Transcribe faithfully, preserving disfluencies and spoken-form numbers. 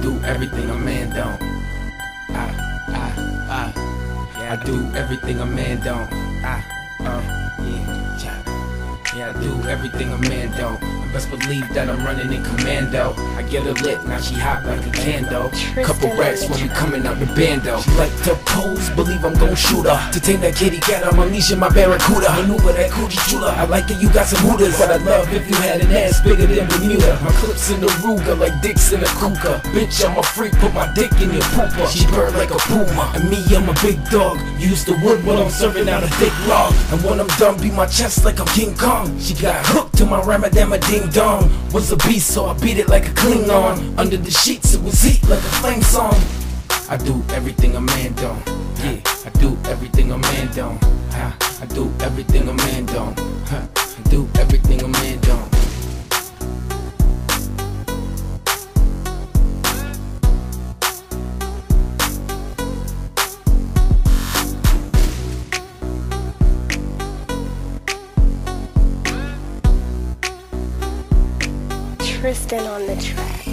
do everything a man don't. I, I, I, I do everything a man don't. I, uh, yeah, yeah, yeah, I do everything a man don't. You best believe that I'm running in commando. I get her lit, now she hot like a candle. Couple racks when we coming out the bando. She like to pose, believe I'm gon' shoot her. To tame that kitty cat, I'm unleashing my barracuda. Maneuver that coochie chula. I like it, you got some hooters, but I'd love if you had an ass bigger than Bermuda. My clips in the Ruger like dicks in a kuka. Bitch, I'm a freak, put my dick in your pooper. She bird like a puma, and me, I'm a big dog. Use the wood while I'm serving out a thick log. And when I'm done, beat my chest like I'm King Kong. She got hooked to my ramadama ding dong. Was a beast, so I beat it like a Klingon. Under the sheets, it was heat like a flame song. I do everything a man don't. Yeah, I do everything a man don't. I do everything a man don't. I do everything a man don't. Tristan on the track.